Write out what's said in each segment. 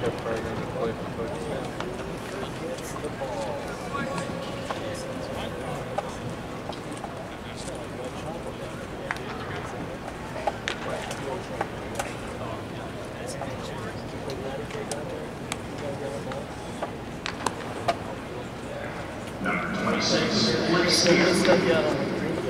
Number 26, Blake Spears.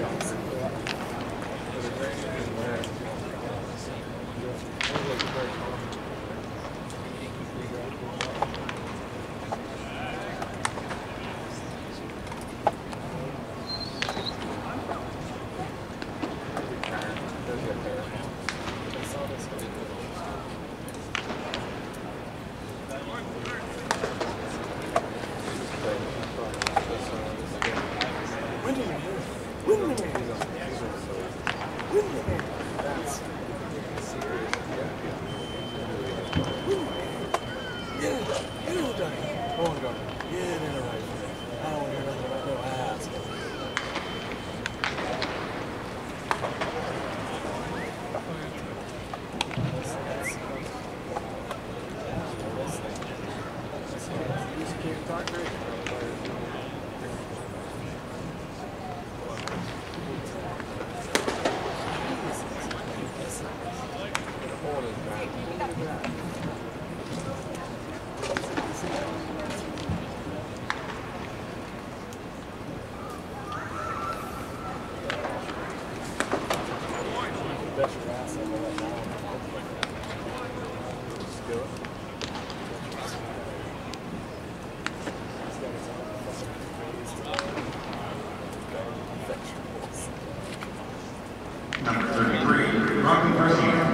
Number 33, Rocky Garcia.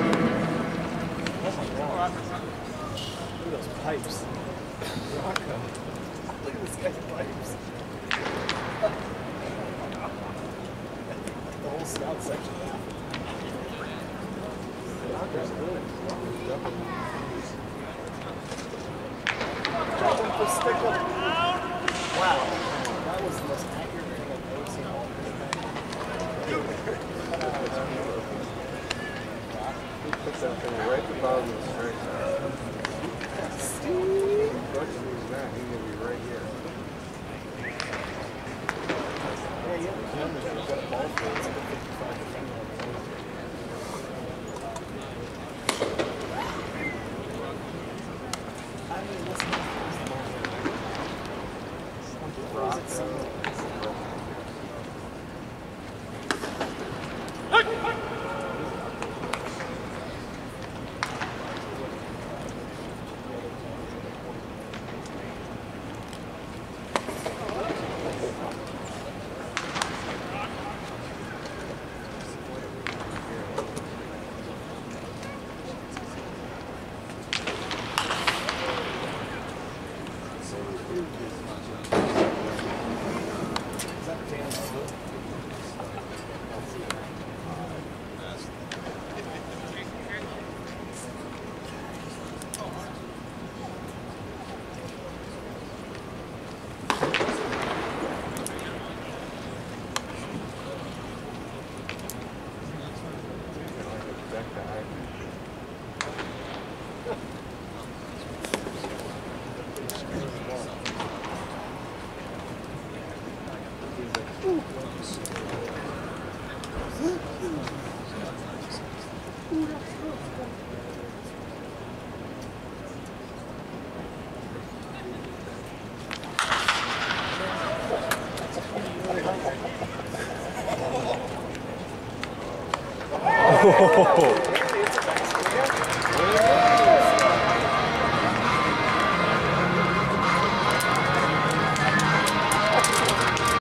Look at those pipes. Rocco. Look at this guy's pipes. The whole scout section. Rocco's good. Drop him for stick up. Wow. That was the most accurate thing I've ever seen all He puts that thing right at the bottom of the strike zone. Unfortunately, he's not. He's going to be right here. Yeah, yeah. He's got a ball for it. It's like a 55 defender. I mean, listen. Oh.